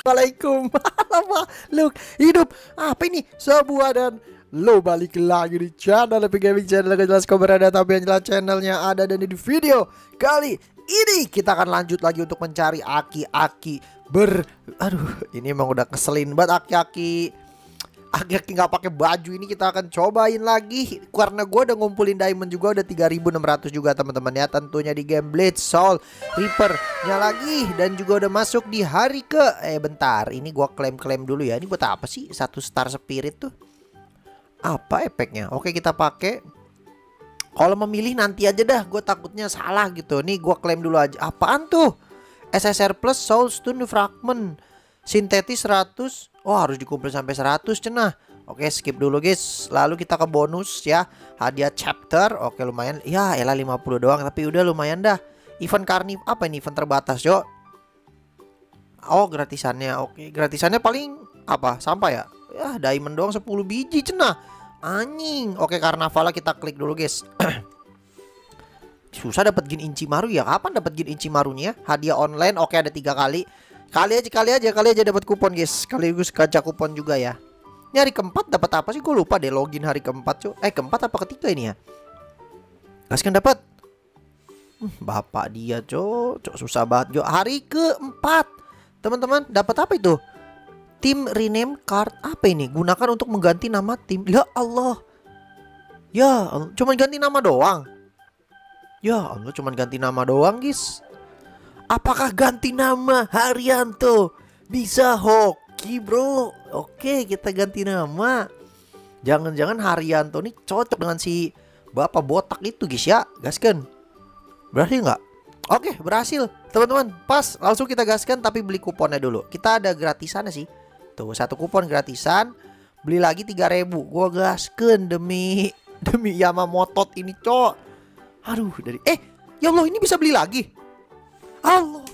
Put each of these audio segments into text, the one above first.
Assalamualaikum. Lama lu hidup apa ini sebuah dan lo balik lagi di channel Epic Gaming Channel. Gak jelas kau berada, tapi yang jelas channelnya ada. Dan di video kali ini kita akan lanjut lagi untuk mencari aki-aki aduh, ini emang udah keselin banget aki-aki nggak pakai baju. Ini kita akan cobain lagi karena gue udah ngumpulin diamond juga, udah 3.600 juga teman-teman ya, tentunya di game Blade Soul Reaper nya lagi. Dan juga udah masuk di hari ke bentar, ini gue klaim dulu ya. Ini buat apa sih satu star spirit tuh, apa efeknya? Oke, kita pakai. Kalau memilih nanti aja dah, gue takutnya salah gitu. Nih gue klaim dulu aja. Apaan tuh? SSR plus Soul Stone Fragment sintetis 100. Oh, harus dikumpul sampai 100 cenah. Oke, skip dulu guys. Lalu kita ke bonus ya, hadiah chapter. Oke, lumayan. Ya elah 50 doang, tapi udah lumayan dah. Event karniv apa ini? Event terbatas yo. Oh, gratisannya. Oke, gratisannya paling apa? Sampah ya? Ya diamond doang 10 biji cenah. Anjing. Oke, karnaval kita klik dulu guys. Susah dapat Gin Ichimaru ya. Kapan dapat Gin Ichimarunya? Hadiah online. Oke, ada 3 kali. Kali aja dapat kupon guys. Sekaligus kaca kupon juga ya. Ini hari keempat dapat apa sih? Gue lupa deh login hari keempat cuy. Keempat apa ketiga ini ya? Gaskan dapat. Bapak dia cok susah banget jo. Hari keempat teman-teman, dapat apa itu? Tim rename card. Apa ini? Gunakan untuk mengganti nama tim. Ya Allah. Ya Allah, cuman ganti nama doang. Ya Allah, cuman ganti nama doang guys. Apakah ganti nama Haryanto bisa hoki bro? Oke, kita ganti nama. Jangan-jangan Haryanto nih cocok dengan si bapak botak itu guys ya. Gaskan. Berhasil nggak? Oke, berhasil teman-teman. Pas, langsung kita gaskan, tapi beli kuponnya dulu. Kita ada gratisannya sih. Tuh, satu kupon gratisan. Beli lagi 3.000. Gua gaskan demi Yamamoto ini cok. Aduh, ya Allah, ini bisa beli lagi. Allah.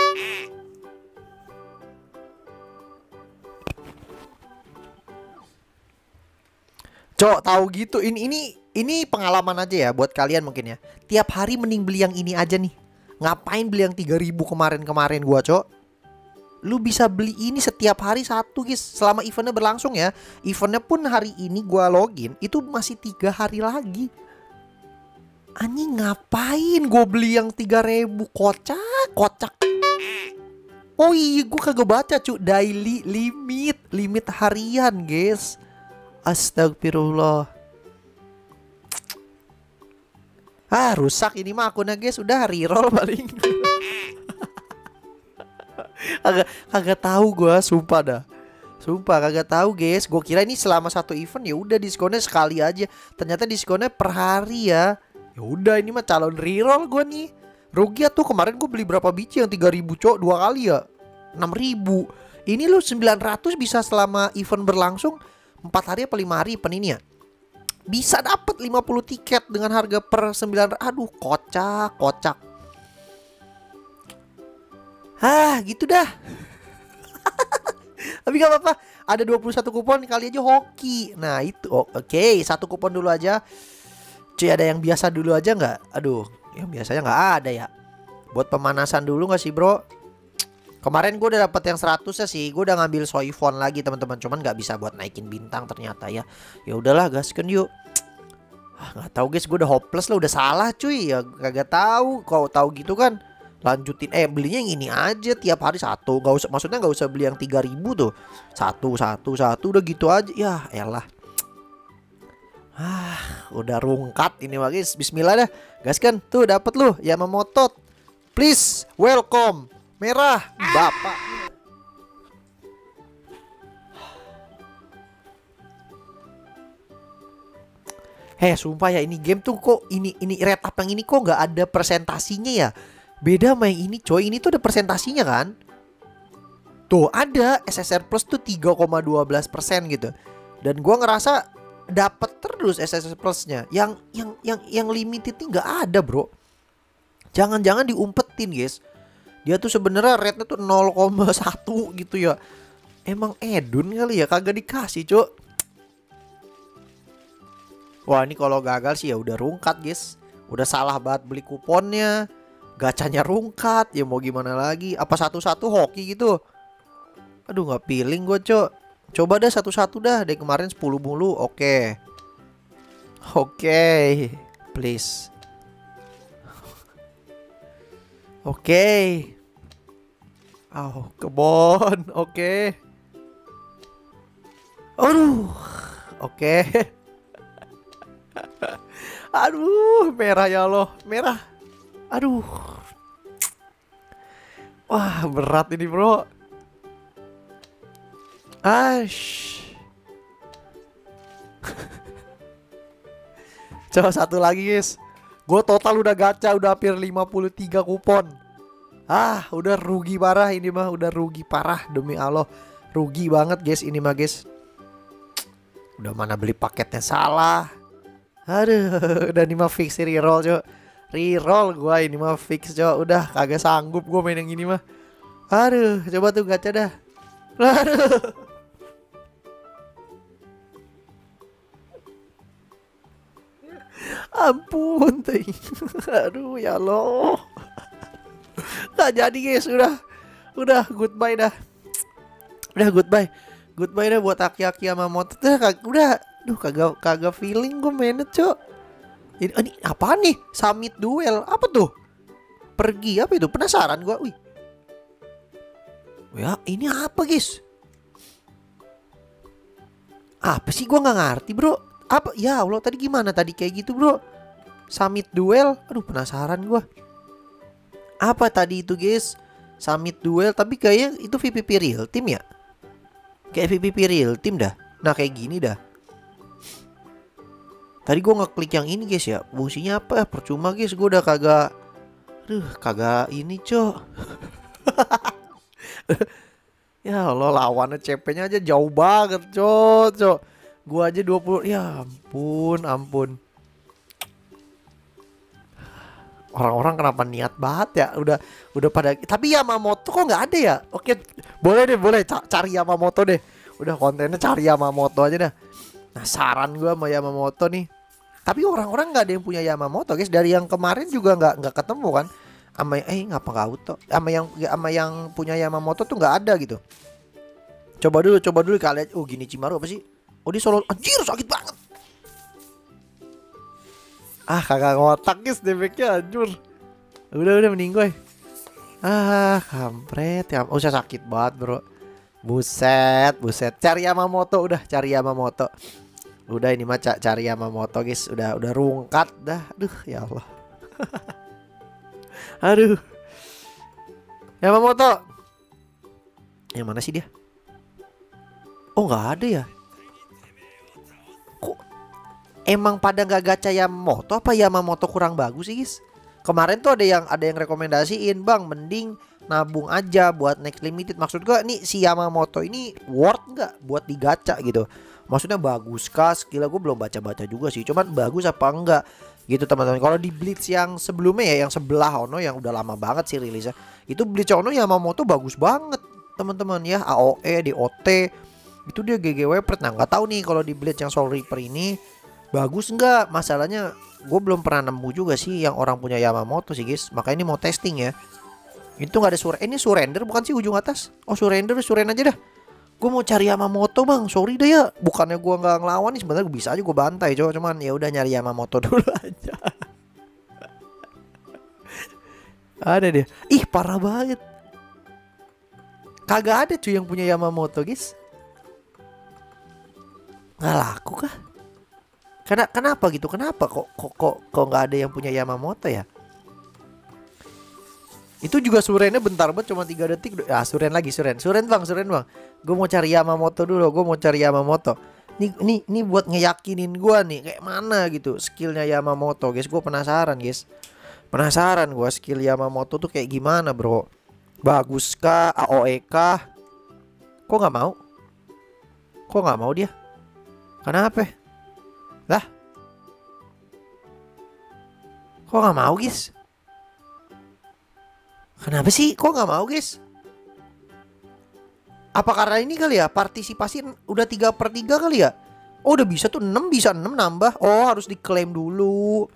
Cok, tahu gitu. Ini pengalaman aja ya buat kalian mungkin ya. Tiap hari mending beli yang ini aja nih. Ngapain beli yang 3.000 kemarin gua, cok? Lu bisa beli ini setiap hari satu, guys. Selama eventnya berlangsung ya. Eventnya pun hari ini gua login, itu masih 3 hari lagi. Anjing, ngapain gue beli yang 3.000? Kocak. Oh iya, gue kagak baca cu. Daily limit harian guys. Astagfirullah. Rusak ini mah akunnya guys. Udah reroll paling. Kagak tahu gue, sumpah dah. Sumpah kagak tahu guys. Gue kira ini selama satu event ya udah diskonnya sekali aja. Ternyata diskonnya per hari ya. Ya udah, ini mah calon reroll gue nih. Rugi ya tuh, kemarin gue beli berapa biji yang 3.000 cok, 2 kali ya 6.000. Ini lu 900 bisa selama event berlangsung 4 hari apa 5 hari event ini ya. Bisa dapat 50 tiket dengan harga per 9. Aduh, kocak. Gitu dah. Tapi gak apa-apa, ada 21 kupon kali aja hoki. Nah itu oke, satu kupon dulu aja. Cuy, ada yang biasa dulu aja nggak? Aduh, yang biasanya nggak ada ya. Buat pemanasan dulu nggak sih bro? Kemarin gue udah dapet yang 100 ya sih. Gue udah ngambil soifon lagi teman-teman. Cuman nggak bisa buat naikin bintang ternyata ya. Ya udahlah, gaskan yuk. Nggak tahu guys, gue udah hopeless lah, udah salah cuy. Ya kagak tahu. Kau tahu gitu kan? Lanjutin, belinya yang ini aja tiap hari satu. Gak usah, maksudnya nggak usah beli yang 3.000 tuh. Satu udah gitu aja. Ya elah. Udah rungkat ini guys. Bismillah dah. Gaskan. Tuh dapat lu Yamamoto. Please, welcome. Merah, bapak. Sumpah ya, ini game tuh kok ini rate up yang ini kok nggak ada presentasinya ya. Beda sama yang ini coy. Ini tuh ada presentasinya kan. Tuh ada SSR plus tuh 3,12% gitu. Dan gua ngerasa dapat terus SSR plusnya. Yang limited ini nggak ada bro. Jangan-jangan diumpetin guys. Dia tuh sebenarnya rate-nya tuh 0,1 gitu ya. Emang edun kali ya, kagak dikasih cok. Wah, ini kalau gagal sih ya udah rungkat guys. Udah salah banget beli kuponnya. Gacanya rungkat, ya mau gimana lagi? Apa satu-satu hoki gitu? Aduh nggak feeling gue cok. Coba dah satu-satu dah. Dari kemarin 10 mulu. Oke. Oke. Please. Oke. Oh, kebon. Oke. Aduh. Oke. Aduh, merah ya Allah. Merah. Aduh. Wah, berat ini, bro. Ash. Coba satu lagi, guys. Gue total udah gacha, udah hampir 53 kupon. Ah, udah rugi parah ini mah, udah rugi parah demi Allah. Rugi banget, guys, ini mah, guys. Udah mana beli paketnya salah. Aduh, udah ini mah fix reroll, cok. Reroll gua ini mah fix, cok. Udah kagak sanggup gua main yang ini mah. Aduh, coba tuh gacha dah. Aduh. Ampun, ting. Aduh, ya Allah. Gak jadi, guys, udah goodbye dah. Udah goodbye. Goodbye dah buat aki-aki sama motor. Udah, duh kagak feeling gue mainnya, cok. Ini apa nih? Summit duel. Apa tuh? Pergi apa itu? Penasaran gue. Wih. Ya, ini apa, guys? Apa sih, gue nggak ngerti, bro. Apa? Ya Allah, tadi gimana tadi kayak gitu, bro? Summit duel. Aduh, penasaran gue. Apa tadi itu, guys? Summit duel, tapi kayaknya itu VPP real team ya? Kayak VPP real team dah. Nah, kayak gini dah. Tadi gue ngeklik yang ini, guys, ya. Fungsinya apa? Percuma, guys. Gue udah kagak. Aduh, kagak ini, cok. Ya Allah, lawannya CP-nya aja jauh banget, cok. Gue aja 20. Ya ampun. Orang-orang kenapa niat banget ya? Udah pada. Tapi Yamamoto kok nggak ada ya? Oke, boleh cari Yamamoto deh. Udah kontennya cari Yamamoto aja dah. Nah, saran gue sama Yamamoto nih. Tapi orang-orang nggak ada yang punya Yamamoto, guys. Dari yang kemarin juga nggak ketemu kan? Ngapa nggak auto? Sama yang punya Yamamoto tuh nggak ada gitu. Coba dulu kalian. Oh, gini Cimaru apa sih? Oh, di Solo. Anjir, sakit banget. Ah, kagak ngotak, guys, damage-nya anjur. Udah mending gue. Ah, kampret ya. Usah sakit banget, bro. Buset. Cari Yamamoto, cari Yamamoto. Udah ini mah cari Yamamoto, guys. Udah rungkat dah. Aduh, ya Allah. Aduh. Yamamoto. Yang mana sih dia? Oh, nggak ada ya. Kok emang pada nggak gacha Yamamoto? Apa Yamamoto kurang bagus sih, guys? Kemarin tuh ada yang rekomendasiin, bang, mending nabung aja buat next limited. Maksud gua nih, si Yamamoto ini worth nggak buat digacha gitu? Maksudnya bagus kah? Skillnya gue belum baca juga sih. Cuman bagus apa enggak gitu, teman-teman. Kalau di Blitz yang sebelumnya ya, yang sebelah Ono yang udah lama banget sih rilisnya, itu Blitz Ono Yamamoto bagus banget, teman-teman ya. AOE, DOT itu dia GG Wepret. Nah, nggak tahu nih kalau di Blitz yang Soul Reaper ini bagus nggak. Masalahnya gue belum pernah nemu juga sih yang orang punya Yamamoto sih, guys. Makanya ini mau testing ya. Itu nggak ada ini surrender bukan sih ujung atas? Oh, surrender aja dah. Gue mau cari Yamamoto, bang. Sorry deh ya. Bukannya gue nggak ngelawan nih, sebenarnya gue bisa aja gue bantai, cuman ya udah nyari Yamamoto dulu aja. Ada dia. Ih, parah banget. Kagak ada cuy yang punya Yamamoto, guys. Nggak laku kah? Kenapa gitu? Kenapa kok nggak ada yang punya Yamamoto ya? Itu juga surennya bentar banget, cuma 3 detik. Ah, suren bang. Gue mau cari Yamamoto dulu. Ini buat ngeyakinin gue nih kayak mana gitu skillnya Yamamoto, guys. Gue penasaran, guys. Penasaran gue skill Yamamoto tuh kayak gimana, bro. Bagus kah? AOE kah? Kok nggak mau dia? Kenapa? Lah? Kok nggak mau, guys? Kenapa sih? Kok nggak mau, guys? Apa karena ini kali ya? Partisipasi udah 3/3 kali ya? Oh, udah bisa tuh 6, bisa 6 nambah. Oh, harus diklaim dulu.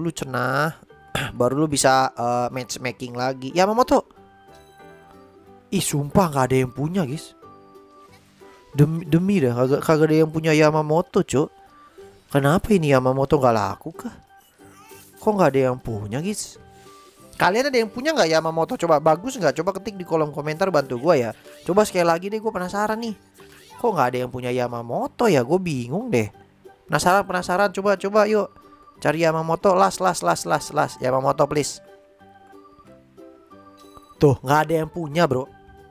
Cenah. Baru lu bisa matchmaking lagi. Yamamoto. Ih sumpah nggak ada yang punya guys. Demi dah kagak ada yang punya Yamamoto cok. Kenapa ini Yamamoto nggak laku kah? Kok nggak ada yang punya guys? Kalian ada yang punya nggak Yamamoto? Coba bagus nggak? Coba ketik di kolom komentar, bantu gue ya. Coba sekali lagi deh, gue penasaran nih. Kok nggak ada yang punya Yamamoto ya? Gue bingung deh. Penasaran. Coba yuk. Cari Yamamoto. Las. Yamamoto please. Tuh nggak ada yang punya bro.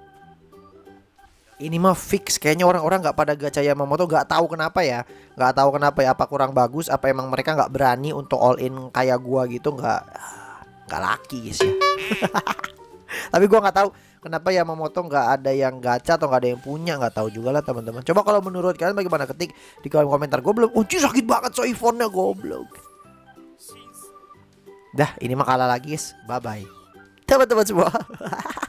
Ini mah fix. Kayaknya orang-orang nggak pada gacha Yamamoto. Nggak tahu kenapa ya. Apa kurang bagus? Apa emang mereka nggak berani untuk all in kayak gua gitu? Nggak laki guys ya. Tapi gua nggak tahu kenapa Yamamoto nggak ada yang gacha atau nggak ada yang punya. Nggak tahu juga lah teman-teman. Coba kalau menurut kalian bagaimana, ketik di kolom komentar. Gue belum. Sakit banget so iPhone-nya goblok. Dah ini mah kalah lagi guys. Bye bye teman-teman semua.